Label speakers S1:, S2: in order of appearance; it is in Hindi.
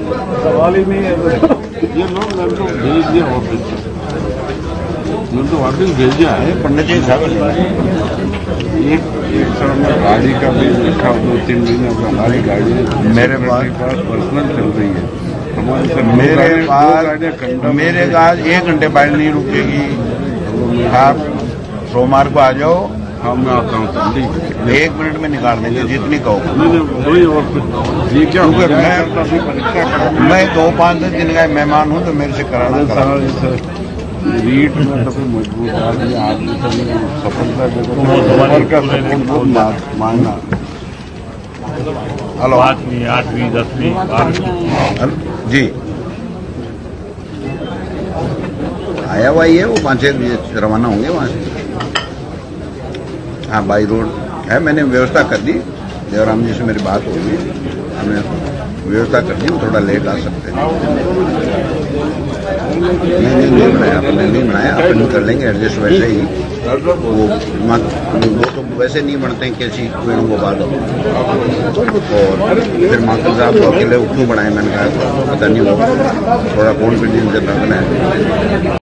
S1: सवाल ही नहीं है। ये लोग मैंने तो भेज दिया ऑफिस, मैंने तो वापस भेजा है।
S2: पंडित जी साहब
S1: एक साल में गाड़ी का भी लिखा, 2-3 महीने में हमारी गाड़ी
S2: मेरे पास
S1: पर्सनल चल रही है।
S2: मेरे पास 1 घंटे बाइक नहीं रुकेगी। आप सोमवार को आ जाओ।
S1: हाँ मैं आता हूँ जल्दी,
S2: 1 मिनट में निकाल देंगे जितनी कहो।
S1: ये क्या
S2: मैं 2-5 दिन का मेहमान हूँ तो मेरे से कराना
S1: रीट में तो फिर मजबूत आदमी सफलता का सपोर्ट बहुत मांगना।
S2: हेलो
S3: 5वीं 8वीं 10वीं 12वीं
S2: जी आया हुआ ही है वो 5-6 बजे रवाना होंगे वहाँ से। हाँ बाई रोड है, मैंने व्यवस्था कर दी। देवराम जी से मेरी बात होगी, हमने व्यवस्था कर दी, थोड़ा लेट आ सकते हैं। नहीं बनाया, अपने नहीं बनाया, अपन कर लेंगे एडजस्ट वैसे ही। वो तो वैसे नहीं बनते हैं कैसी वेणुगोपाल और फिर माखन साहब को अकेले क्यों बनाए, मैंने कहा पता नहीं, वो थोड़ा कॉन्फिडेंस देता है।